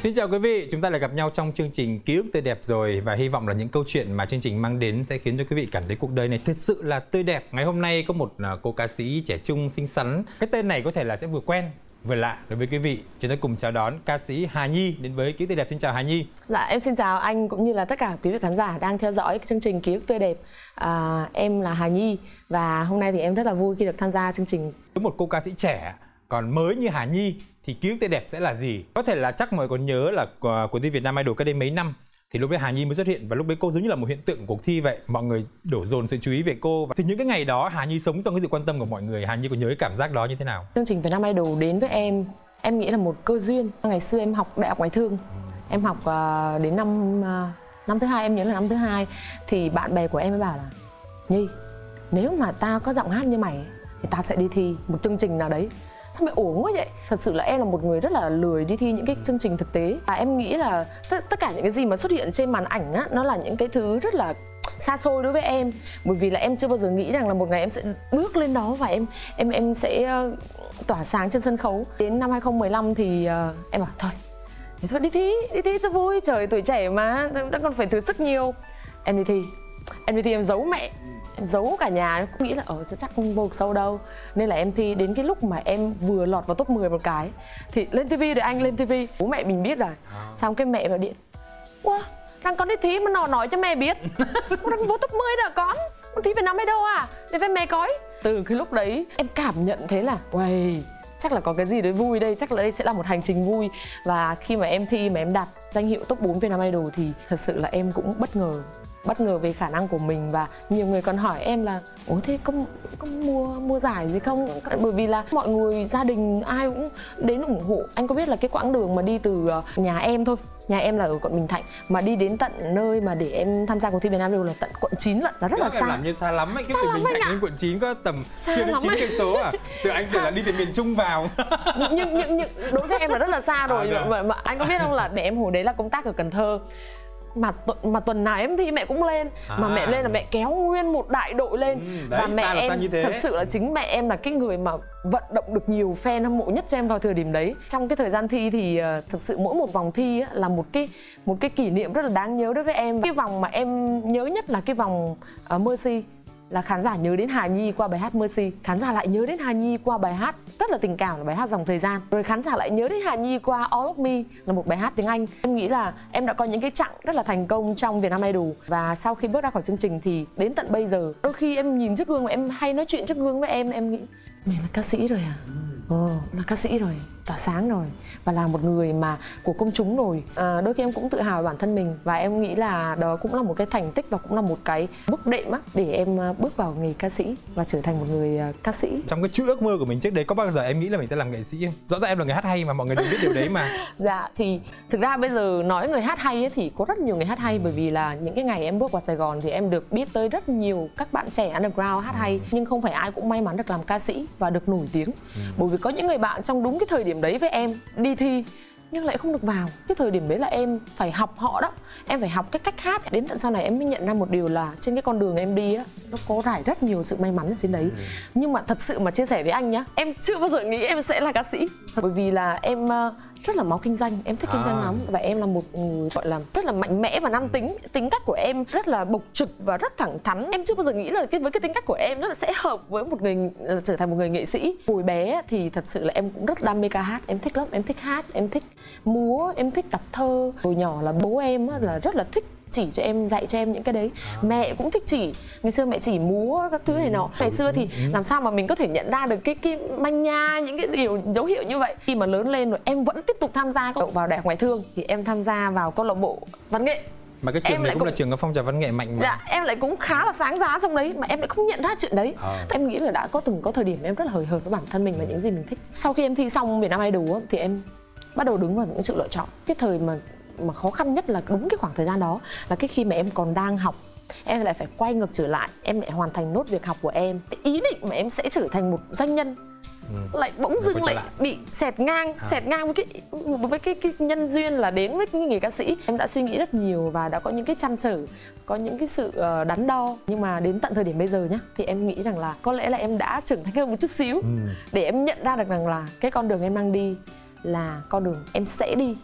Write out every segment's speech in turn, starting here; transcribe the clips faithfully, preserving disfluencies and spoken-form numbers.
Xin chào quý vị, chúng ta lại gặp nhau trong chương trình Ký ức tươi đẹp rồi. Và hy vọng là những câu chuyện mà chương trình mang đến sẽ khiến cho quý vị cảm thấy cuộc đời này thật sự là tươi đẹp. Ngày hôm nay có một cô ca sĩ trẻ trung xinh xắn. Cái tên này có thể là sẽ vừa quen vừa lạ đối với quý vị. Chúng ta cùng chào đón ca sĩ Hà Nhi đến với Ký ức tươi đẹp. Xin chào Hà Nhi. Dạ, em xin chào anh cũng như là tất cả quý vị khán giả đang theo dõi chương trình Ký ức tươi đẹp. à, Em là Hà Nhi và hôm nay thì em rất là vui khi được tham gia chương trình. Với một cô ca sĩ trẻ còn mới như Hà Nhi thì ký ức tươi đẹp sẽ là gì? Có thể là chắc mọi người còn nhớ là cuộc thi Việt Nam Idol cách đây mấy năm thì lúc đấy Hà Nhi mới xuất hiện và lúc đấy cô giống như là một hiện tượng của cuộc thi vậy. Mọi người đổ dồn sự chú ý về cô và thì những cái ngày đó Hà Nhi sống trong cái sự quan tâm của mọi người. Hà Nhi có nhớ cái cảm giác đó như thế nào? Chương trình Việt Nam Idol đến với em, em nghĩ là một cơ duyên. Ngày xưa em học đại học ngoại thương, em học uh, đến năm uh, năm thứ hai, em nhớ là năm thứ hai thì bạn bè của em mới bảo là Nhi, nếu mà tao có giọng hát như mày thì tao sẽ đi thi một chương trình nào đấy. Sao mày ổn quá vậy? Thật sự là em là một người rất là lười đi thi những cái chương trình thực tế. Và em nghĩ là tất, tất cả những cái gì mà xuất hiện trên màn ảnh á, nó là những cái thứ rất là xa xôi đối với em. Bởi vì là em chưa bao giờ nghĩ rằng là một ngày em sẽ bước lên đó và em em em sẽ uh, tỏa sáng trên sân khấu. Đến năm hai không một năm thì uh, em bảo thôi, thì thôi đi thi, đi thi cho vui. Trời, tuổi trẻ mà, đã còn phải thử sức nhiều. Em đi thi, em đi thi em giấu mẹ. Em giấu cả nhà, em cũng nghĩ là ở chắc không vô sâu đâu. Nên là em thi đến cái lúc mà em vừa lọt vào top mười một cái thì lên tivi để anh lên tivi. Bố mẹ mình biết rồi. Xong cái mẹ vào điện: Wow, rằng con đi thi mà nó nói cho mẹ biết. Rằng vô top mười đó con. Con thi Việt Nam Idol à? Để về mẹ coi. Từ cái lúc đấy em cảm nhận thế là uầy, chắc là có cái gì đấy vui đây, chắc là đây sẽ là một hành trình vui. Và khi mà em thi mà em đạt danh hiệu top bốn Việt Nam Idol thì thật sự là em cũng bất ngờ. Bất ngờ về khả năng của mình và nhiều người còn hỏi em là ủa thế có, có mua mua giải gì không? Bởi vì là mọi người, gia đình ai cũng đến ủng hộ. Anh có biết là cái quãng đường mà đi từ nhà em thôi, nhà em là ở quận Bình Thạnh, mà đi đến tận nơi mà để em tham gia cuộc thi Việt Nam Idol là tận quận chín lận, là rất là xa. Em làm như xa lắm ấy, cái từ Bình Thạnh đến quận chín có tầm xa chưa đến chín cây số à? Từ anh tưởng là đi từ miền Trung vào. nhưng, nhưng, nhưng đối với em là rất là xa rồi. À, mà, mà anh có biết không là mẹ em hồi đấy là công tác ở Cần Thơ. Mà, tu mà tuần nào em thi mẹ cũng lên. À. Mà mẹ lên là mẹ kéo nguyên một đại đội lên. ừ, đấy, và mẹ em thật sự là chính mẹ em là cái người mà vận động được nhiều fan hâm mộ nhất cho em vào thời điểm đấy. Trong cái thời gian thi thì uh, thật sự mỗi một vòng thi á, là một cái một cái kỷ niệm rất là đáng nhớ đối với em. Cái vòng mà em nhớ nhất là cái vòng uh, Mercy. Là khán giả nhớ đến Hà Nhi qua bài hát Mercy, khán giả lại nhớ đến Hà Nhi qua bài hát rất là tình cảm là bài hát Dòng Thời Gian, rồi khán giả lại nhớ đến Hà Nhi qua All of Me là một bài hát tiếng Anh. Em nghĩ là em đã có những cái chặng rất là thành công trong Việt Nam Idol và sau khi bước ra khỏi chương trình thì đến tận bây giờ đôi khi em nhìn trước gương và em hay nói chuyện trước gương với em, em nghĩ mình là ca sĩ rồi à? Ồ, là ca sĩ rồi, tỏa sáng rồi và là một người mà của công chúng rồi. À, đôi khi em cũng tự hào về bản thân mình và em nghĩ là đó cũng là một cái thành tích và cũng là một cái bước đệm á để em bước vào nghề ca sĩ và trở thành một người ca sĩ. Trong cái chuỗi ước mơ của mình trước đấy có bao giờ em nghĩ là mình sẽ làm nghệ sĩ không? Rõ ràng em là người hát hay mà mọi người đều biết điều đấy mà. Dạ thì thực ra bây giờ nói người hát hay ấy, thì có rất nhiều người hát hay, bởi vì là những cái ngày em bước vào Sài Gòn thì em được biết tới rất nhiều các bạn trẻ underground hát hay, nhưng không phải ai cũng may mắn được làm ca sĩ và được nổi tiếng. Ừ. Bởi vì có những người bạn trong đúng cái thời điểm đấy với em đi thi nhưng lại không được vào. Cái thời điểm đấy là em phải học họ đó, em phải học cái cách hát. Đến tận sau này em mới nhận ra một điều là trên cái con đường em đi á, nó có rải rất nhiều sự may mắn ở trên đấy. Ừ. Nhưng mà thật sự mà chia sẻ với anh nhá, em chưa bao giờ nghĩ em sẽ là ca sĩ. Bởi vì là em rất là máu kinh doanh, em thích à. kinh doanh lắm và em là một người gọi là rất là mạnh mẽ và nam tính. Tính cách của em rất là bộc trực và rất thẳng thắn. Em chưa bao giờ nghĩ là cái với cái tính cách của em rất là sẽ hợp với một người trở thành một người nghệ sĩ. Hồi bé thì thật sự là em cũng rất đam mê ca hát, em thích lắm, em thích hát, em thích múa, em thích đọc thơ. Hồi nhỏ là bố em là rất là thích chỉ cho em, dạy cho em những cái đấy. À. Mẹ cũng thích chỉ, ngày xưa mẹ chỉ múa các thứ này nọ. Ngày xưa thì làm sao mà mình có thể nhận ra được cái cái manh nha, những cái điều dấu hiệu như vậy. Khi mà lớn lên rồi em vẫn tiếp tục tham gia vào đại học ngoại thương thì em tham gia vào câu lạc bộ văn nghệ. Mà cái trường em này cũng, cũng là trường có phong trào văn nghệ mạnh mà. Dạ, em lại cũng khá là sáng giá trong đấy mà em lại không nhận ra chuyện đấy. À. Em nghĩ là đã có từng có thời điểm em rất là hời hợt với bản thân mình và những gì mình thích. Sau khi em thi xong Việt Nam Idol thì em bắt đầu đứng vào những sự lựa chọn. Cái thời mà mà khó khăn nhất là đúng cái khoảng thời gian đó là cái khi mà em còn đang học, em lại phải quay ngược trở lại, em lại hoàn thành nốt việc học của em. Cái ý định mà em sẽ trở thành một doanh nhân ừ. lại bỗng dưng lại bị xẹt ngang, à. xẹt ngang với cái với cái, cái nhân duyên là đến với cái nghề ca sĩ. Em đã suy nghĩ rất nhiều và đã có những cái trăn trở, có những cái sự uh, đắn đo. Nhưng mà đến tận thời điểm bây giờ nhá, thì em nghĩ rằng là có lẽ là em đã trưởng thành hơn một chút xíu ừ. để em nhận ra được rằng là cái con đường em đang đi là con đường em sẽ đi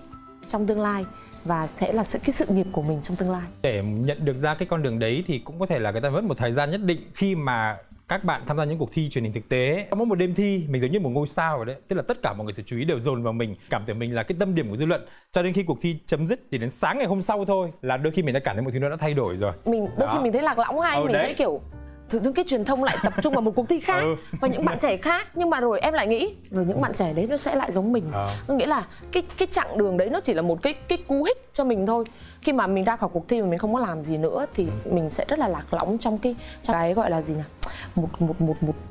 trong tương lai và sẽ là sự cái sự nghiệp của mình trong tương lai. Để nhận được ra cái con đường đấy thì cũng có thể là người ta mất một thời gian nhất định. Khi mà các bạn tham gia những cuộc thi truyền hình thực tế, mỗi một đêm thi mình giống như một ngôi sao rồi đấy, tức là tất cả mọi người sự chú ý đều dồn vào mình, cảm tưởng mình là cái tâm điểm của dư luận, cho đến khi cuộc thi chấm dứt thì đến sáng ngày hôm sau thôi là đôi khi mình đã cảm thấy một thứ nó đã thay đổi rồi. Mình đôi đó. khi mình thấy lạc lõng hay, ừ, mình đấy. thấy kiểu thực sự cái truyền thông lại tập trung vào một cuộc thi khác ừ. và những bạn trẻ khác, nhưng mà rồi em lại nghĩ rồi những bạn trẻ đấy nó sẽ lại giống mình. À. Có nghĩa là cái cái chặng đường đấy nó chỉ là một cái cái cú hích cho mình thôi. Khi mà mình ra khỏi cuộc thi mà mình không có làm gì nữa thì ừ. mình sẽ rất là lạc lõng trong cái trong cái gọi là gì nhỉ? Một một một một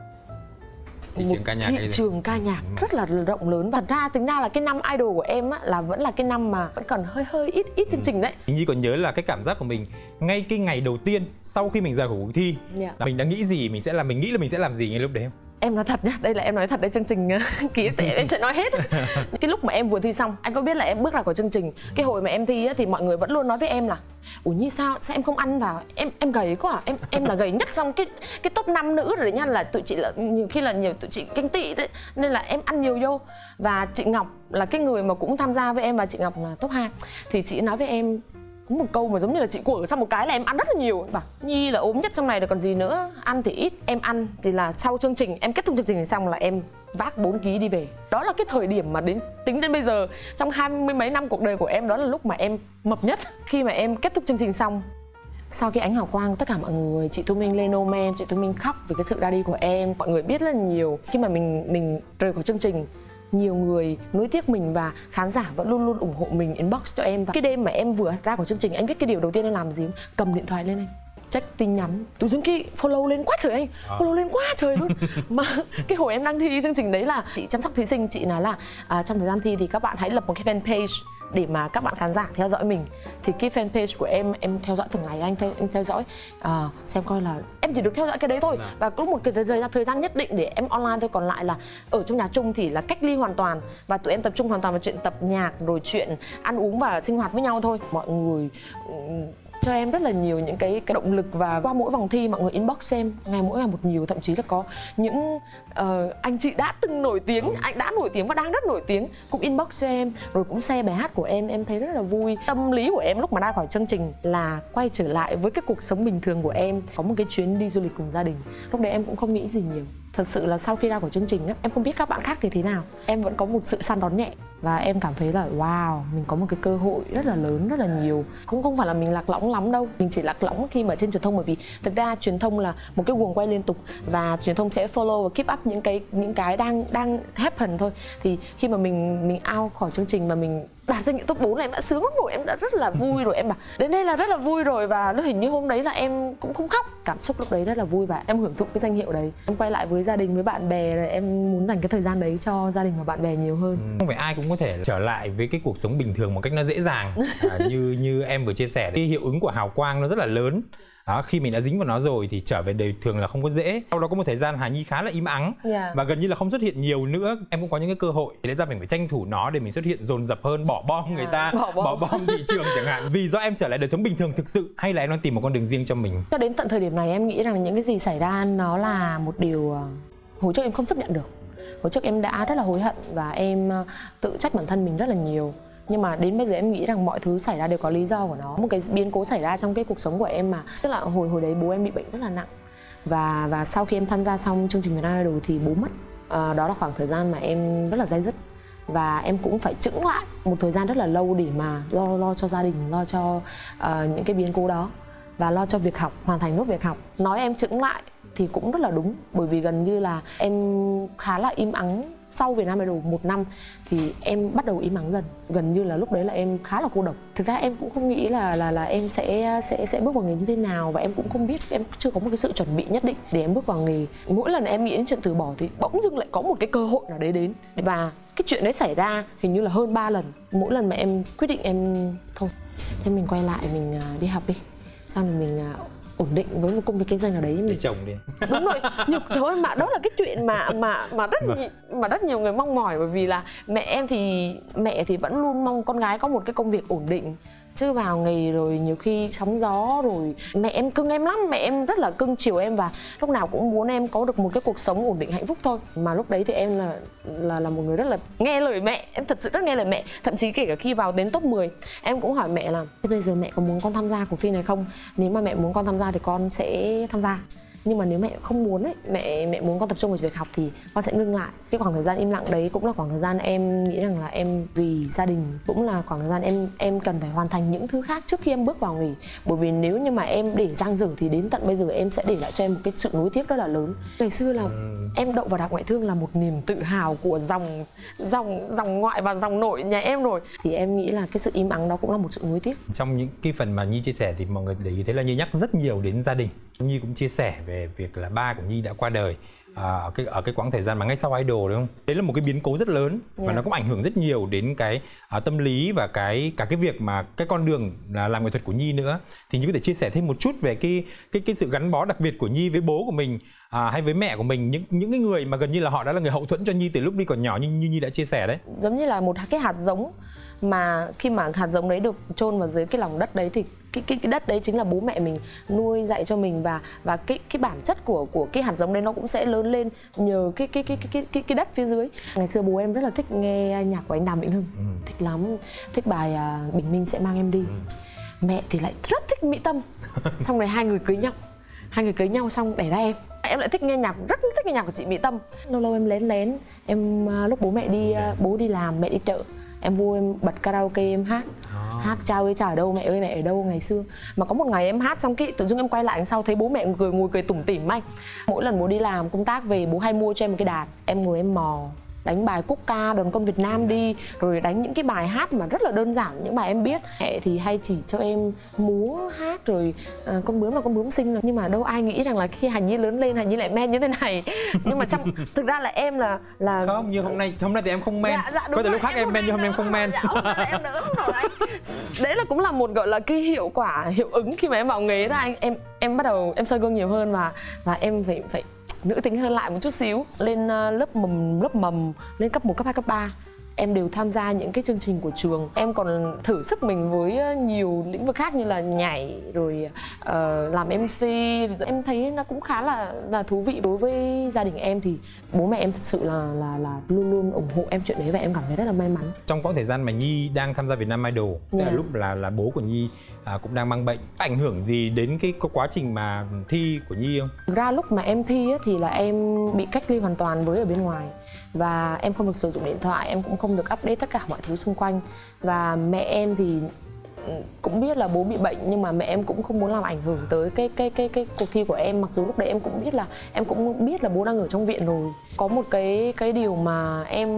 thị trường ca nhạc, thị trường ca nhạc rất là rộng lớn. Và ra tính ra là cái năm idol của em á, là vẫn là cái năm mà vẫn còn hơi hơi ít ít chương trình đấy. Nhi còn nhớ là cái cảm giác của mình ngay cái ngày đầu tiên sau khi mình rời khỏi cuộc thi, yeah. là mình đã nghĩ gì, mình sẽ làm mình nghĩ là mình sẽ làm gì ngay lúc đấy không? Em nói thật nhá, đây là em nói thật, đây chương trình ký tệ em sẽ nói hết. Cái lúc mà em vừa thi xong, anh có biết là em bước ra khỏi chương trình, cái hồi mà em thi á, thì mọi người vẫn luôn nói với em là ủa Nhi sao, sao em không ăn vào, em em gầy quá à, em em là gầy nhất trong cái cái top năm nữ rồi đấy nha, là tụi chị là nhiều khi là nhiều tụi chị ganh tị đấy, nên là em ăn nhiều vô. Và chị Ngọc là cái người mà cũng tham gia với em và chị Ngọc là top hai, thì chị nói với em có một câu mà giống như là chị của xong một cái là em ăn rất là nhiều, bảo Nhi là ốm nhất trong này rồi còn gì nữa, ăn thì ít. Em ăn thì là sau chương trình, em kết thúc chương trình xong là em vác bốn ký đi về. Đó là cái thời điểm mà đến tính đến bây giờ trong hai mươi mấy năm cuộc đời của em, đó là lúc mà em mập nhất. Khi mà em kết thúc chương trình xong, sau cái ánh hào quang, tất cả mọi người, chị Thu Minh lên Omen, chị Thu Minh khóc vì cái sự ra đi của em, mọi người biết rất là nhiều. Khi mà mình mình rời khỏi chương trình, nhiều người nuối tiếc mình và khán giả vẫn luôn luôn ủng hộ mình, inbox cho em. Và cái đêm mà em vừa ra khỏi chương trình, anh biết cái điều đầu tiên em làm gì không? Cầm điện thoại lên anh check tin nhắn, tự dưng cái follow lên quá trời anh, à. follow lên quá trời luôn. Mà cái hồi em đang thi chương trình đấy là chị chăm sóc thí sinh, chị nói là à, trong thời gian thi thì các bạn hãy lập một cái fanpage để mà các bạn khán giả theo dõi mình. Thì cái fanpage của em em theo dõi từng ngày, anh theo em theo dõi uh, xem coi là em chỉ được theo dõi cái đấy thôi. Và có một cái thời gian thời gian nhất định để em online thôi, còn lại là ở trong nhà chung thì là cách ly hoàn toàn, và tụi em tập trung hoàn toàn vào chuyện tập nhạc rồi chuyện ăn uống và sinh hoạt với nhau thôi. Mọi người um, cho em rất là nhiều những cái, cái động lực, và qua mỗi vòng thi mọi người inbox em ngày mỗi ngày một nhiều, thậm chí là có những uh, anh chị đã từng nổi tiếng, anh đã nổi tiếng và đang rất nổi tiếng cũng inbox cho em, rồi cũng share bài hát của em, em thấy rất là vui. Tâm lý của em lúc mà ra khỏi chương trình là quay trở lại với cái cuộc sống bình thường của em, có một cái chuyến đi du lịch cùng gia đình. Lúc đấy em cũng không nghĩ gì nhiều. Thật sự là sau khi ra khỏi chương trình á, em không biết các bạn khác thì thế nào, em vẫn có một sự săn đón nhẹ và em cảm thấy là wow, mình có một cái cơ hội rất là lớn, rất là nhiều. Cũng không phải là mình lạc lõng lắm đâu, mình chỉ lạc lõng khi mà trên truyền thông, bởi vì thực ra truyền thông là một cái guồng quay liên tục và truyền thông sẽ follow và keep up những cái những cái đang đang happen thôi. Thì khi mà mình mình out khỏi chương trình mà mình đạt danh hiệu top bốn này, em đã sướng lắm rồi, em đã rất là vui rồi, em bảo đến đây là rất là vui rồi. Và nó hình như hôm đấy là em cũng không khóc, cảm xúc lúc đấy rất là vui và em hưởng thụ cái danh hiệu đấy. Em quay lại với gia đình, với bạn bè, rồi em muốn dành cái thời gian đấy cho gia đình và bạn bè nhiều hơn. Không phải ai cũng có thể trở lại với cái cuộc sống bình thường một cách nó dễ dàng. À, như như em vừa chia sẻ, cái hiệu ứng của hào quang nó rất là lớn. Đó, khi mình đã dính vào nó rồi thì trở về đời thường là không có dễ. Sau đó có một thời gian Hà Nhi khá là im ắng, yeah. và gần như là không xuất hiện nhiều nữa. Em cũng có những cái cơ hội, thế nên ra mình phải tranh thủ nó để mình xuất hiện dồn dập hơn, bỏ bom yeah. người ta, bỏ bom. bỏ bom thị trường chẳng hạn. Vì do em trở lại đời sống bình thường thực sự, hay là em đang tìm một con đường riêng cho mình? Cho đến tận thời điểm này em nghĩ rằng những cái gì xảy ra nó là một điều hồi trước em không chấp nhận được. Hồi trước em đã rất là hối hận và em tự trách bản thân mình rất là nhiều. Nhưng mà đến bây giờ em nghĩ rằng mọi thứ xảy ra đều có lý do của nó. Một cái biến cố xảy ra trong cái cuộc sống của em mà, tức là hồi hồi đấy bố em bị bệnh rất là nặng. Và và sau khi em tham gia xong chương trình Việt Idol thì bố mất. À, đó là khoảng thời gian mà em rất là day dứt. Và em cũng phải chững lại một thời gian rất là lâu để mà lo lo cho gia đình, lo cho uh, những cái biến cố đó. Và lo cho việc học, hoàn thành nốt việc học. Nói em chững lại thì cũng rất là đúng. Bởi vì gần như là em khá là im ắng. Sau Việt Nam Idol một năm thì em bắt đầu im ắng dần. Gần như là lúc đấy là em khá là cô độc. Thực ra em cũng không nghĩ là là là em sẽ sẽ sẽ bước vào nghề như thế nào, và em cũng không biết, em chưa có một cái sự chuẩn bị nhất định để em bước vào nghề. Mỗi lần em nghĩ đến chuyện từ bỏ thì bỗng dưng lại có một cái cơ hội nào đấy đến. Và cái chuyện đấy xảy ra hình như là hơn ba lần. Mỗi lần mà em quyết định em thôi, thế mình quay lại mình đi học đi, xong rồi mình ổn định với một công việc kinh doanh nào đấy mình để chồng đi. Đúng rồi, nhưng thôi mà đó là cái chuyện mà mà mà rất vâng. nhiều, mà rất nhiều người mong mỏi, bởi vì là mẹ em thì mẹ thì vẫn luôn mong con gái có một cái công việc ổn định, Chứ vào nghề rồi nhiều khi sóng gió rồi mẹ em cưng em lắm, mẹ em rất là cưng chiều em và lúc nào cũng muốn em có được một cái cuộc sống ổn định hạnh phúc thôi. Mà lúc đấy thì em là là là một người rất là nghe lời mẹ, em thật sự rất nghe lời mẹ. Thậm chí kể cả khi vào đến top mười em cũng hỏi mẹ là bây giờ mẹ có muốn con tham gia cuộc thi này không? Nếu mà mẹ muốn con tham gia thì con sẽ tham gia. Nhưng mà nếu mẹ không muốn ấy, mẹ mẹ muốn con tập trung vào việc học thì con sẽ ngưng lại. Cái khoảng thời gian im lặng đấy cũng là khoảng thời gian em nghĩ rằng là em vì gia đình, cũng là khoảng thời gian em em cần phải hoàn thành những thứ khác trước khi em bước vào nghề. Bởi vì nếu như mà em để dang dở thì đến tận bây giờ em sẽ để lại cho em một cái sự nối tiếp rất là lớn. Ngày xưa là em đậu vào Đại học Ngoại thương là một niềm tự hào của dòng dòng dòng ngoại và dòng nội nhà em rồi. Thì em nghĩ là cái sự im ắng đó cũng là một sự nối tiếp. Trong những cái phần mà Nhi chia sẻ thì mọi người để ý thấy là Nhi nhắc rất nhiều đến gia đình. Nhi cũng chia sẻ về việc là ba của Nhi đã qua đời à, ở cái ở cái quãng thời gian mà ngay sau idol, đúng không? Đấy là một cái biến cố rất lớn và yeah. nó cũng ảnh hưởng rất nhiều đến cái à, tâm lý và cái cả cái việc mà cái con đường là làm nghệ thuật của Nhi nữa. Thì Nhi có thể chia sẻ thêm một chút về cái cái cái sự gắn bó đặc biệt của Nhi với bố của mình à, hay với mẹ của mình, những những cái người mà gần như là họ đã là người hậu thuẫn cho Nhi từ lúc Nhi còn nhỏ, như như Nhi đã chia sẻ đấy. Giống như là một cái hạt giống mà khi mà hạt giống đấy được chôn vào dưới cái lòng đất đấy thì cái cái cái đất đấy chính là bố mẹ mình nuôi dạy cho mình, và và cái cái bản chất của của cái hạt giống đấy nó cũng sẽ lớn lên nhờ cái cái cái cái cái cái đất phía dưới. Ngày xưa bố em rất là thích nghe nhạc của anh Đàm Vĩnh Hưng, ừ. thích lắm, thích bài uh, Bình Minh Sẽ Mang Em Đi. Ừ. Mẹ thì lại rất thích Mỹ Tâm. Xong rồi hai người cưới nhau, hai người cưới nhau xong đẻ ra em. Em lại thích nghe nhạc, rất thích nghe nhạc của chị Mỹ Tâm. Lâu lâu em lén lén em uh, lúc bố mẹ đi uh, bố đi làm, mẹ đi chợ, em vô em bật karaoke em hát. Oh. Hát cha ơi cha ở đâu, mẹ ơi mẹ ở đâu ngày xưa. Mà có một ngày em hát xong cái tự dưng em quay lại sau thấy bố mẹ cười ngồi cười tủm tỉm anh. Mỗi lần bố đi làm công tác về bố hay mua cho em một cái đàn, em ngồi em mò đánh bài quốc ca Đoàn Con Việt Nam đi, rồi đánh những cái bài hát mà rất là đơn giản, những bài em biết. Mẹ thì hay chỉ cho em múa hát rồi à, con bướm là con bướm xinh rồi. Nhưng mà đâu ai nghĩ rằng là khi Hàn Nhi lớn lên Hàn Nhi lại men như thế này. Nhưng mà trong thực ra là em là là không, như hôm nay hôm nay thì em không men. Dạ, dạ, có thể lúc khác em men nhưng hôm nay em không men. Dạ, hôm nay em đỡ rồi anh. Đấy là cũng là một gọi là cái hiệu quả hiệu ứng khi mà em vào nghề đó anh. Em em bắt đầu em soi gương nhiều hơn và và em phải phải nữ tính hơn lại một chút xíu. Lên lớp mầm lớp mầm lên cấp một, cấp hai, cấp ba em đều tham gia những cái chương trình của trường. Em còn thử sức mình với nhiều lĩnh vực khác như là nhảy rồi uh, làm em xê. Em thấy nó cũng khá là là thú vị. Đối với gia đình em thì bố mẹ em thực sự là là là luôn luôn ủng hộ em chuyện đấy và em cảm thấy rất là may mắn. Trong quãng thời gian mà Nhi đang tham gia Việt Nam Idol, tức yeah. là lúc là là bố của Nhi à, cũng đang mang bệnh, ảnh hưởng gì đến cái quá trình mà thi của Nhi không? Thực ra lúc mà em thi ấy, thì là em bị cách ly hoàn toàn với ở bên ngoài và em không được sử dụng điện thoại, em cũng không được update tất cả mọi thứ xung quanh. Và mẹ em thì cũng biết là bố bị bệnh nhưng mà mẹ em cũng không muốn làm ảnh hưởng tới cái cái cái cái cuộc thi của em, mặc dù lúc đấy em cũng biết là em cũng biết là bố đang ở trong viện rồi. Có một cái cái điều mà em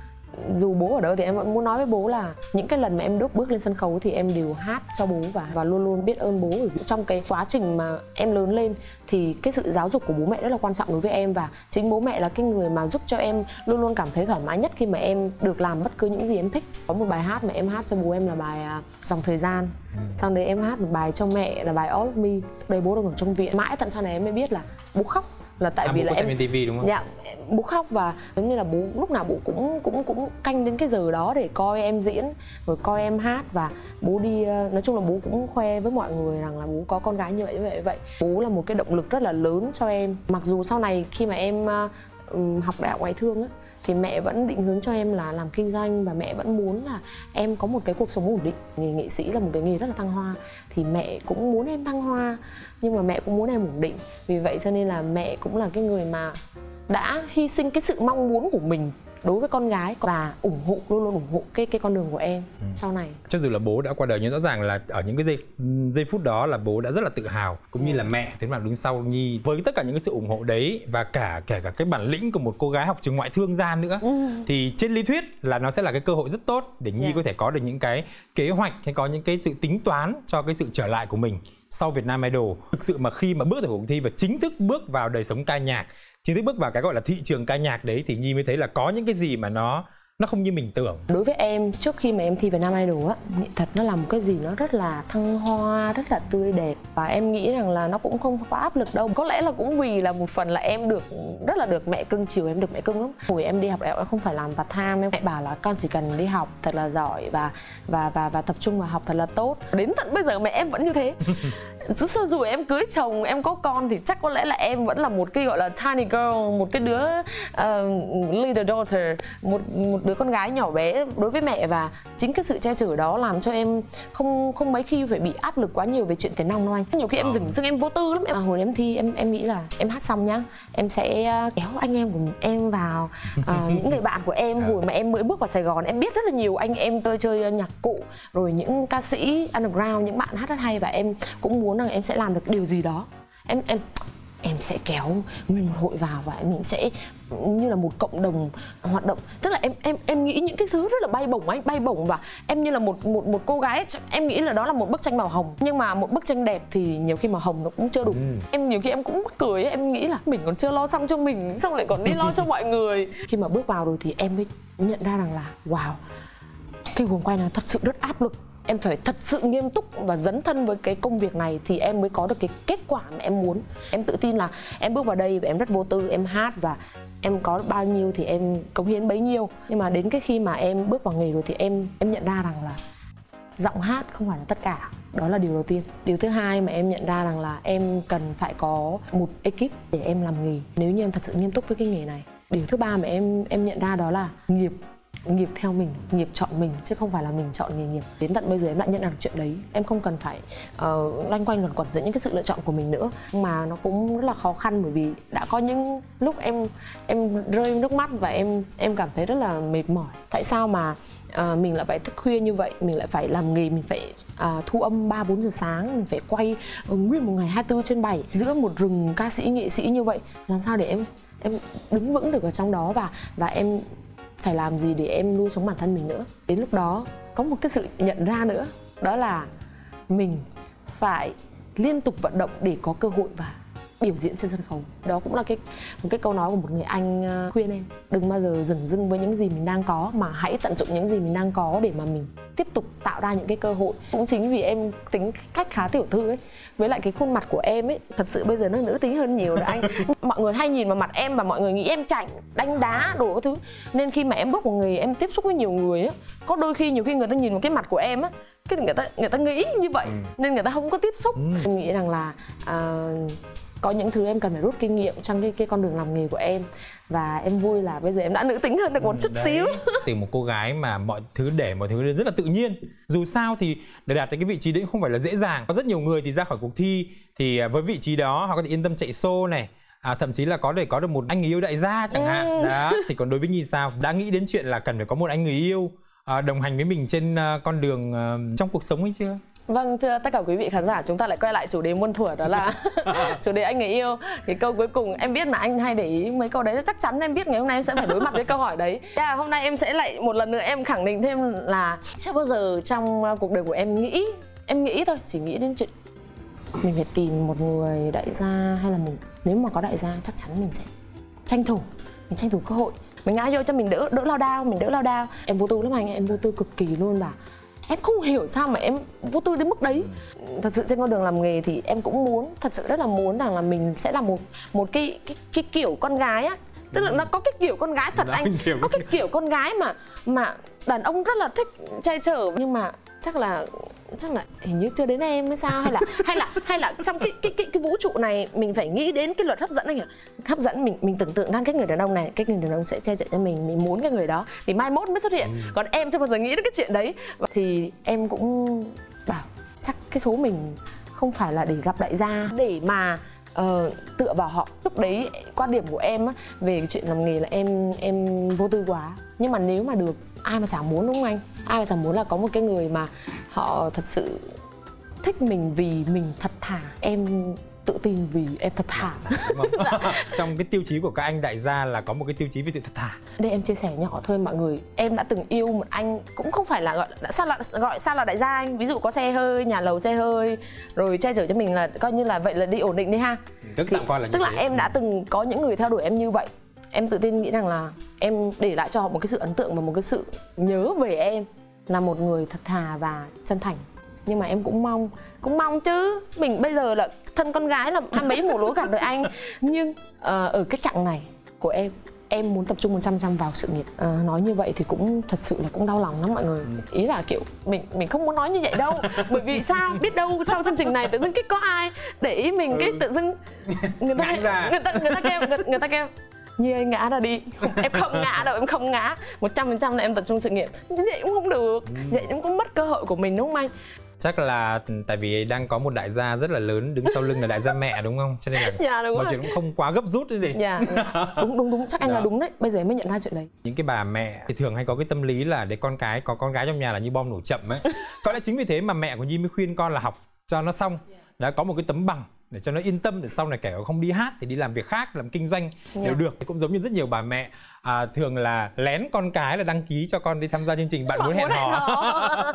dù bố ở đâu thì em vẫn muốn nói với bố là những cái lần mà em bước bước lên sân khấu thì em đều hát cho bố và và luôn luôn biết ơn bố. Bởi vì trong cái quá trình mà em lớn lên thì cái sự giáo dục của bố mẹ rất là quan trọng đối với em, và chính bố mẹ là cái người mà giúp cho em luôn luôn cảm thấy thoải mái nhất khi mà em được làm bất cứ những gì em thích. Có một bài hát mà em hát cho bố em là bài Dòng Thời Gian. Ừ. Sau đấy em hát một bài cho mẹ là bài All of Me. Đây bố đang ở trong viện. Mãi tận sau này em mới biết là bố khóc là tại à, vì bố là em ti vi đúng không? Dạ, bố khóc và giống như là bố lúc nào bố cũng cũng cũng canh đến cái giờ đó để coi em diễn rồi coi em hát, và bố đi nói chung là bố cũng khoe với mọi người rằng là bố có con gái như vậy như vậy vậy. Bố là một cái động lực rất là lớn cho em. Mặc dù sau này khi mà em uh, học đại học ngoại thương á, thì mẹ vẫn định hướng cho em là làm kinh doanh và mẹ vẫn muốn là em có một cái cuộc sống ổn định. Nghề nghệ sĩ là một cái nghề rất là thăng hoa thì mẹ cũng muốn em thăng hoa nhưng mà mẹ cũng muốn em ổn định. Vì vậy cho nên là mẹ cũng là cái người mà đã hy sinh cái sự mong muốn của mình đối với con gái và ủng hộ luôn luôn ủng hộ cái cái con đường của em ừ. sau này. Cho dù là bố đã qua đời nhưng rõ ràng là ở những cái giây giây phút đó là bố đã rất là tự hào, cũng như là mẹ thế mà đứng sau Nhi với tất cả những cái sự ủng hộ đấy và cả kể cả cái bản lĩnh của một cô gái học trường ngoại thương ra nữa ừ. thì trên lý thuyết là nó sẽ là cái cơ hội rất tốt để Nhi yeah. có thể có được những cái kế hoạch hay có những cái sự tính toán cho cái sự trở lại của mình sau Việt Nam Idol. Thực sự mà khi mà bước vào cuộc thi và chính thức bước vào đời sống ca nhạc, chính thức bước vào cái gọi là thị trường ca nhạc đấy thì Nhi mới thấy là có những cái gì mà nó nó không như mình tưởng. Đối với em, trước khi mà em thi Vietnam Idol á, nghệ thuật nó là một cái gì nó rất là thăng hoa, rất là tươi đẹp. Và em nghĩ rằng là nó cũng không quá áp lực đâu. Có lẽ là cũng vì là một phần là em được rất là được mẹ cưng chiều, em được mẹ cưng lắm. Hồi em đi học đại học em không phải làm part time, em mẹ bảo là con chỉ cần đi học thật là giỏi và và và và tập trung vào học thật là tốt. Đến tận bây giờ mẹ em vẫn như thế. Dù, dù em cưới chồng, em có con thì chắc có lẽ là em vẫn là một cái gọi là tiny girl, một cái đứa uh, leader daughter, một một đứa con gái nhỏ bé đối với mẹ. Và chính cái sự che chở đó làm cho em không không mấy khi phải bị áp lực quá nhiều về chuyện tiền nong đâu anh. Nhiều khi em dừng dưng em vô tư lắm. À, hồi em thi em em nghĩ là em hát xong nhá, em sẽ kéo anh em của em vào, uh, những người bạn của em hồi mà em mới bước vào Sài Gòn, em biết rất là nhiều anh em tôi chơi nhạc cụ, rồi những ca sĩ underground, những bạn hát rất hay, và em cũng muốn rằng em sẽ làm được điều gì đó. Em em em sẽ kéo nguyên hội vào và mình sẽ như là một cộng đồng hoạt động. Tức là em em em nghĩ những cái thứ rất là bay bổng anh, bay bổng, và em như là một một một cô gái, em nghĩ là đó là một bức tranh màu hồng, nhưng mà một bức tranh đẹp thì nhiều khi màu hồng nó cũng chưa đủ. Ừ. Em nhiều khi em cũng mắc cười, em nghĩ là mình còn chưa lo xong cho mình, xong lại còn đi lo cho mọi người. Khi mà bước vào rồi thì em mới nhận ra rằng là wow, cái guồng quay này thật sự rất áp lực. Em phải thật sự nghiêm túc và dấn thân với cái công việc này thì em mới có được cái kết quả mà em muốn. Em tự tin là em bước vào đây và em rất vô tư, em hát và em có bao nhiêu thì em cống hiến bấy nhiêu. Nhưng mà đến cái khi mà em bước vào nghề rồi thì em em nhận ra rằng là giọng hát không phải là tất cả. Đó là điều đầu tiên. Điều thứ hai mà em nhận ra rằng là em cần phải có một ekip để em làm nghề nếu như em thật sự nghiêm túc với cái nghề này. Điều thứ ba mà em em nhận ra đó là nghiệp nghiệp theo mình, nghiệp chọn mình chứ không phải là mình chọn nghề nghiệp. Đến tận bây giờ em đã nhận ra được chuyện đấy. Em không cần phải uh, loanh quanh luẩn quẩn giữa những cái sự lựa chọn của mình nữa. Nhưng mà nó cũng rất là khó khăn, bởi vì đã có những lúc em em rơi nước mắt và em em cảm thấy rất là mệt mỏi. Tại sao mà uh, mình lại phải thức khuya như vậy, mình lại phải làm nghề, mình phải uh, thu âm ba bốn giờ sáng, mình phải quay uh, nguyên một ngày hai mươi tư trên bảy giữa một rừng ca sĩ nghệ sĩ như vậy. Làm sao để em em đứng vững được ở trong đó, và và em phải làm gì để em nuôi sống bản thân mình nữa. Đến lúc đó có một cái sự nhận ra nữa, đó là mình phải liên tục vận động để có cơ hội và biểu diễn trên sân khấu. Đó cũng là cái một cái câu nói của một người anh khuyên em, đừng bao giờ dửng dưng với những gì mình đang có, mà hãy tận dụng những gì mình đang có để mà mình tiếp tục tạo ra những cái cơ hội. Cũng chính vì em tính cách khá tiểu thư ấy, với lại cái khuôn mặt của em ấy, thật sự bây giờ nó nữ tính hơn nhiều rồi anh. Mọi người hay nhìn vào mặt em và mọi người nghĩ em chảnh, đánh đá, đồ các thứ. Nên khi mà em bước vào nghề, em tiếp xúc với nhiều người á, có đôi khi nhiều khi người ta nhìn vào cái mặt của em á, cái người ta người ta nghĩ như vậy, ừ. nên người ta không có tiếp xúc. Ừ. Em nghĩ rằng là uh, có những thứ em cần phải rút kinh nghiệm trong cái, cái con đường làm nghề của em. Và em vui là bây giờ em đã nữ tính hơn được một chút xíu. Từ một cô gái mà mọi thứ để mọi thứ rất là tự nhiên. Dù sao thì để đạt đến cái vị trí đấy không phải là dễ dàng. Có rất nhiều người thì ra khỏi cuộc thi thì với vị trí đó họ có thể yên tâm chạy show này, à, thậm chí là có thể có được một anh người yêu đại gia chẳng hạn. Ừ. Đó. Thì còn đối với Nhi sao? Đã nghĩ đến chuyện là cần phải có một anh người yêu à, đồng hành với mình trên uh, con đường uh, trong cuộc sống ấy chưa? Vâng, thưa tất cả quý vị khán giả, chúng ta lại quay lại chủ đề muôn thuở, đó là chủ đề anh người yêu. Cái câu cuối cùng, em biết mà anh hay để ý mấy câu đấy, chắc chắn em biết ngày hôm nay em sẽ phải đối mặt với câu hỏi đấy. Yeah, hôm nay em sẽ lại một lần nữa em khẳng định thêm là chưa bao giờ trong cuộc đời của em nghĩ, em nghĩ thôi, chỉ nghĩ đến chuyện mình phải tìm một người đại gia, hay là mình nếu mà có đại gia chắc chắn mình sẽ tranh thủ, mình tranh thủ cơ hội, mình ngã vô cho mình đỡ đỡ lao đao, mình đỡ lao đao. Em vô tư lắm anh, em vô tư cực kỳ luôn, và em không hiểu sao mà em vô tư đến mức đấy. Thật sự trên con đường làm nghề thì em cũng muốn, thật sự rất là muốn rằng là mình sẽ là một một cái cái cái kiểu con gái á, tức là nó có cái kiểu con gái thật anh, có cái kiểu con gái mà mà đàn ông rất là thích che chở, nhưng mà chắc là chắc là hình như chưa đến em hay sao, hay là hay là hay là trong cái cái cái cái vũ trụ này mình phải nghĩ đến cái luật hấp dẫn này, hấp dẫn mình mình tưởng tượng ra cái người đàn ông này, cái người đàn ông sẽ che chở cho mình, mình muốn cái người đó thì mai mốt mới xuất hiện. Ừ. Còn em chưa bao giờ nghĩ đến cái chuyện đấy, thì em cũng bảo chắc cái số mình không phải là để gặp đại gia, để mà uh, tựa vào họ. Lúc đấy quan điểm của em á, về cái chuyện làm nghề là em em vô tư quá. Nhưng mà nếu mà được, ai mà chẳng muốn, đúng không anh? Ai mà chẳng muốn là có một cái người mà họ thật sự thích mình vì mình thật thà. Em tự tin vì em thật thà. Dạ. Trong cái tiêu chí của các anh đại gia là có một cái tiêu chí về sự thật thà. Đây em chia sẻ nhỏ thôi mọi người. Em đã từng yêu một anh, cũng không phải là gọi là sao là gọi sao là đại gia anh. Ví dụ có xe hơi, nhà lầu xe hơi, rồi che chở cho mình, là coi như là vậy là đi ổn định đi ha. Tức tạm coi là như Tức là thế. em đã từng có những người theo đuổi em như vậy. Em tự tin nghĩ rằng là em để lại cho họ một cái sự ấn tượng và một cái sự nhớ về em là một người thật thà và chân thành. Nhưng mà em cũng mong, cũng mong chứ, mình bây giờ là thân con gái là hai mấy mùa lúa gặt rồi anh. Nhưng uh, ở cái chặng này của em, em muốn tập trung một trăm phần trăm vào sự nghiệp. À, nói như vậy thì cũng thật sự là cũng đau lòng lắm mọi người. Ý là kiểu mình mình không muốn nói như vậy đâu. Bởi vì sao? Biết đâu sau chương trình này tự dưng cái có ai để ý mình, cái tự dưng người ta người ta người ta kêu người, người ta kêu Nhi ơi ngã ra đi. Em không ngã đâu, em không ngã. Một trăm phần trăm là em tập trung sự nghiệp. Như vậy cũng không được. Vậy cũng có mất cơ hội của mình đúng không anh? Chắc là tại vì đang có một đại gia rất là lớn đứng sau lưng là đại gia mẹ đúng không? Cho nên là dạ, đúng mọi rồi. chuyện cũng không quá gấp rút cái gì. Dạ, dạ. Đúng đúng đúng, chắc anh là đúng đấy. Bây giờ em mới nhận ra chuyện đấy. Những cái bà mẹ thì thường hay có cái tâm lý là để con cái có con gái trong nhà là như bom nổ chậm ấy. Có lẽ chính vì thế mà mẹ của Nhi mới khuyên con là học cho nó xong, đã có một cái tấm bằng để cho nó yên tâm, để sau này kể không đi hát thì đi làm việc khác, làm kinh doanh đều yeah. được. Thì cũng giống như rất nhiều bà mẹ à, thường là lén con cái là đăng ký cho con đi tham gia chương trình Bạn Muốn Hẹn Hò.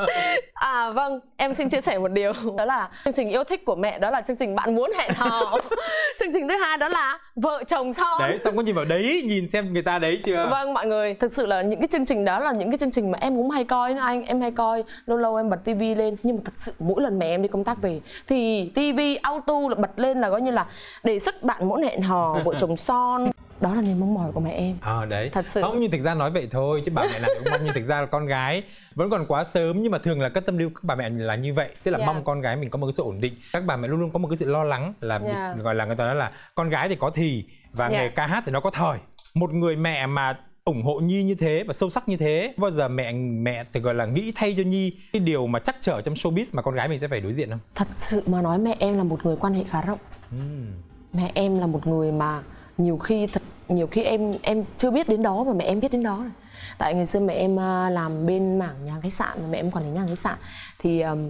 À vâng, em xin chia sẻ một điều, đó là chương trình yêu thích của mẹ đó là chương trình Bạn Muốn Hẹn Hò. Chương trình thứ hai đó là Vợ Chồng Son. Đấy, xong có nhìn vào đấy, nhìn xem người ta đấy chưa. Vâng mọi người, thực sự là những cái chương trình đó là những cái chương trình mà em cũng hay coi nữa anh. Em hay coi, lâu lâu em bật tivi lên. Nhưng mà thật sự mỗi lần mẹ em đi công tác về thì tivi auto là bật lên là coi như là đề xuất Bạn Muốn Hẹn Hò, Vợ Chồng Son. Đó là niềm mong mỏi của mẹ em. Ờ à, đấy. Thật sự. Không, nhưng thực ra nói vậy thôi chứ bà mẹ nào cũng mong, nhưng thực ra là con gái vẫn còn quá sớm, nhưng mà thường là các tâm lý các bà mẹ là như vậy, tức là yeah. mong con gái mình có một cái sự ổn định. Các bà mẹ luôn luôn có một cái sự lo lắng là yeah. gọi là người ta nói là con gái thì có thì và yeah. nghề ca hát thì nó có thời. Một người mẹ mà ủng hộ Nhi như thế và sâu sắc như thế, bao giờ mẹ mẹ thì gọi là nghĩ thay cho Nhi cái điều mà trắc trở trong showbiz mà con gái mình sẽ phải đối diện không? Thật sự mà nói mẹ em là một người quan hệ khá rộng. uhm. Mẹ em là một người mà nhiều khi thật nhiều khi em em chưa biết đến đó mà mẹ em biết đến đó rồi. Tại ngày xưa mẹ em làm bên mảng nhà khách sạn, mẹ em quản lý nhà khách sạn thì um,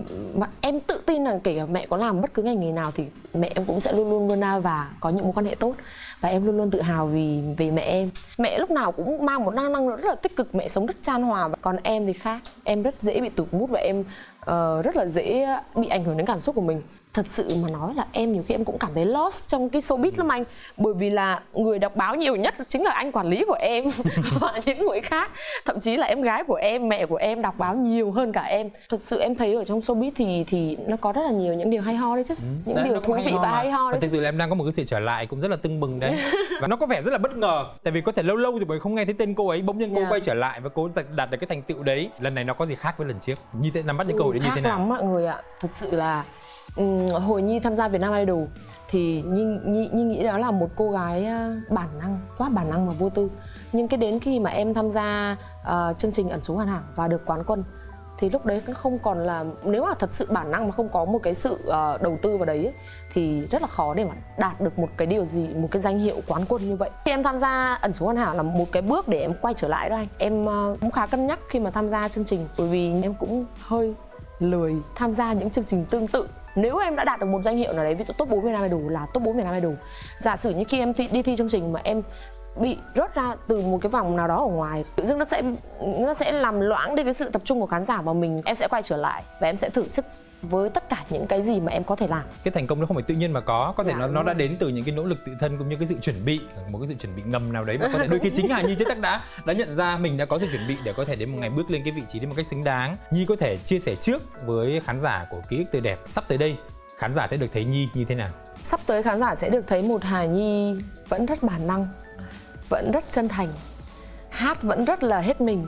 em tự tin là kể cả mẹ có làm bất cứ ngành nghề nào thì mẹ em cũng sẽ luôn luôn vươn ra và có những mối quan hệ tốt, và em luôn luôn tự hào vì vì mẹ em. Mẹ lúc nào cũng mang một năng năng rất là tích cực, mẹ sống rất chan hòa. Còn em thì khác, em rất dễ bị tụt mood và em uh, rất là dễ bị ảnh hưởng đến cảm xúc của mình. Thật sự mà nói là em nhiều khi em cũng cảm thấy lost trong cái showbiz lắm anh. Bởi vì là người đọc báo nhiều nhất chính là anh quản lý của em và những người khác. Thậm chí là em gái của em, mẹ của em đọc báo nhiều hơn cả em. Thật sự em thấy ở trong showbiz thì thì nó có rất là nhiều những điều hay ho đấy chứ. ừ. Những đấy, điều thú vị và hay ho đấy. Thực sự là em đang có một cái sự trở lại cũng rất là tưng bừng đấy. Và nó có vẻ rất là bất ngờ. Tại vì có thể lâu lâu rồi mới không nghe thấy tên cô ấy, bỗng nhiên cô yeah. quay trở lại và cô đạt được cái thành tựu đấy. Lần này nó có gì khác với lần trước? Như thế nắm bắt những cơ hội đấy như thế nào? Khác lắm mọi người ạ. Thật sự là Um, hồi Nhi tham gia Việt Nam Idol thì Nhi, Nhi, Nhi nghĩ đó là một cô gái bản năng, quá bản năng và vô tư. Nhưng cái đến khi mà em tham gia uh, chương trình Ẩn Số Hoàn Hảo và được quán quân thì lúc đấy nó không còn là, nếu mà thật sự bản năng mà không có một cái sự uh, đầu tư vào đấy ấy, thì rất là khó để mà đạt được một cái điều gì, một cái danh hiệu quán quân như vậy. Khi em tham gia Ẩn Số Hoàn Hảo là một cái bước để em quay trở lại đó anh. Em uh, cũng khá cân nhắc khi mà tham gia chương trình, bởi vì em cũng hơi lười tham gia những chương trình tương tự. Nếu em đã đạt được một danh hiệu nào đấy, ví dụ top bốn Việt Nam Idol là top bốn Việt Nam Idol, giả sử như khi em thi, đi thi chương trình mà em bị rớt ra từ một cái vòng nào đó ở ngoài, tự dưng nó sẽ nó sẽ làm loãng đi cái sự tập trung của khán giả vào mình. Em sẽ quay trở lại và em sẽ thử sức với tất cả những cái gì mà em có thể làm. Cái thành công nó không phải tự nhiên mà có, có thể dạ, nó nó đã đến từ những cái nỗ lực tự thân cũng như cái sự chuẩn bị, một cái sự chuẩn bị ngầm nào đấy mà có thể đôi khi chính Hà Nhi chứ chắc đã đã nhận ra mình đã có sự chuẩn bị để có thể đến một ngày bước lên cái vị trí đấy một cách xứng đáng. Nhi có thể chia sẻ trước với khán giả của Ký ức Tươi Đẹp, sắp tới đây khán giả sẽ được thấy Nhi như thế nào? Sắp tới khán giả sẽ được thấy một Hà Nhi vẫn rất bản năng, vẫn rất chân thành, hát vẫn rất là hết mình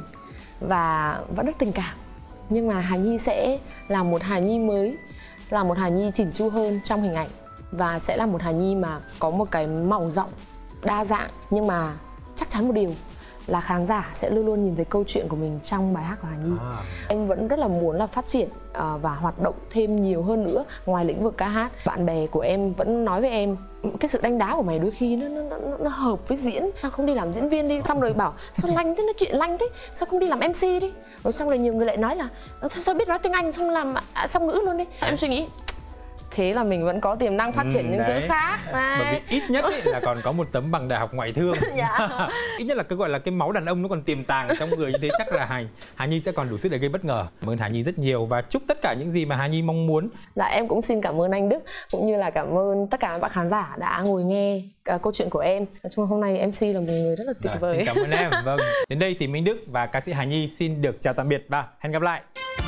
và vẫn rất tình cảm. Nhưng mà Hà Nhi sẽ là một Hà Nhi mới, là một Hà Nhi chỉn chu hơn trong hình ảnh, và sẽ là một Hà Nhi mà có một cái màu giọng đa dạng. Nhưng mà chắc chắn một điều là khán giả sẽ luôn luôn nhìn thấy câu chuyện của mình trong bài hát của Hà Nhi. à. Em vẫn rất là muốn là phát triển uh, và hoạt động thêm nhiều hơn nữa ngoài lĩnh vực ca hát. Bạn bè của em vẫn nói với em cái sự đánh đá của mày đôi khi nó, nó, nó, nó hợp với diễn, sao không đi làm diễn viên đi. Xong rồi bảo sao lanh thế, nói chuyện lanh thế, sao không đi làm em xê đi. Rồi xong rồi nhiều người lại nói là sao biết nói tiếng Anh xong làm à, song ngữ luôn đi. Em suy nghĩ thế là mình vẫn có tiềm năng phát triển Ừ, những đấy. thứ khác. Bởi vì ít nhất ý, là còn có một tấm bằng đại học ngoại thương. Dạ. Ít nhất là cái gọi là cái máu đàn ông nó còn tiềm tàng ở trong người như thế, chắc là Hà, Hà Nhi sẽ còn đủ sức để gây bất ngờ. Cảm ơn Hà Nhi rất nhiều và chúc tất cả những gì mà Hà Nhi mong muốn. Dạ em cũng xin cảm ơn anh Đức cũng như là cảm ơn tất cả các bạn khán giả đã ngồi nghe uh, câu chuyện của em. Nói chung là hôm nay em xê là một người rất là tuyệt Rồi, vời. xin cảm ơn em. Vâng. Đến đây thì Minh Đức và ca sĩ Hà Nhi xin được chào tạm biệt và hẹn gặp lại.